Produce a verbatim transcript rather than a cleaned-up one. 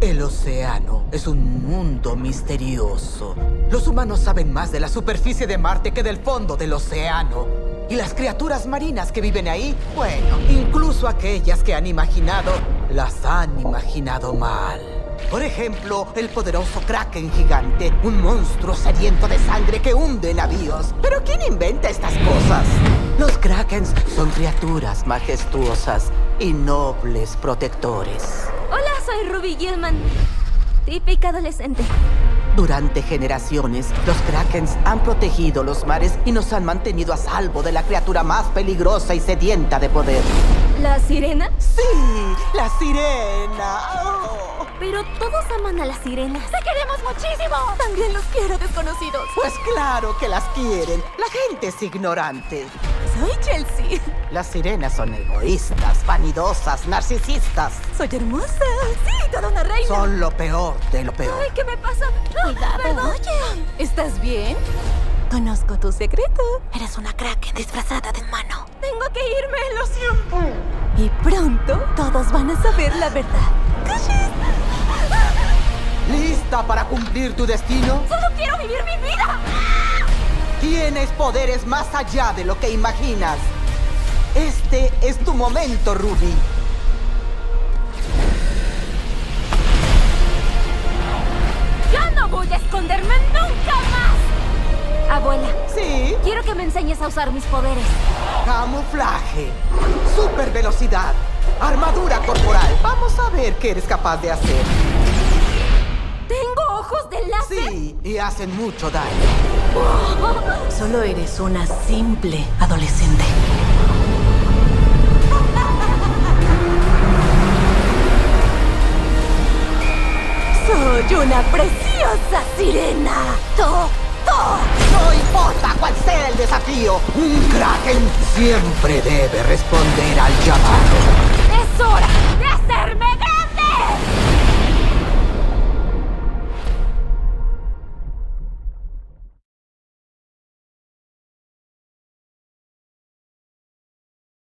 El océano es un mundo misterioso. Los humanos saben más de la superficie de Marte que del fondo del océano. Y las criaturas marinas que viven ahí, bueno, incluso aquellas que han imaginado, las han imaginado mal. Por ejemplo, el poderoso Kraken gigante, un monstruo sediento de sangre que hunde navíos. ¿Pero quién inventa estas cosas? Los Krakens son criaturas majestuosas y nobles protectores. Hola, soy Ruby Gilman, típica adolescente. Durante generaciones, los Krakens han protegido los mares y nos han mantenido a salvo de la criatura más peligrosa y sedienta de poder. ¿La sirena? ¡Sí! ¡La sirena! Oh. Pero todos aman a las sirenas. ¡Te queremos muchísimo! También los quiero, desconocidos. Pues claro que las quieren. La gente es ignorante. Soy Chelsea. Las sirenas son egoístas, vanidosas, narcisistas. Soy hermosa. Sí, toda una reina. Son lo peor de lo peor. Ay, ¿qué me pasa? Cuidado. Perdón. Oye, ¿estás bien? Conozco tu secreto. Eres una Kraken disfrazada de humano. Tengo que irme, lo siento. Y pronto todos van a saber la verdad. ¿Lista para cumplir tu destino? ¡Solo quiero vivir mi vida! Tienes poderes más allá de lo que imaginas. Este es tu momento, Ruby. ¡Yo no voy a esconderme nunca más! Abuela, ¿Sí? quiero que me enseñes a usar mis poderes. Camuflaje, super velocidad, armadura corporal. Vamos a ver qué eres capaz de hacer. ¿Tengo ojos de láser? Sí, y hacen mucho daño. Solo eres una simple adolescente. Soy una preciosa sirena. ¡To, to! No importa cuál sea el desafío, un Kraken siempre debe responder al llamado.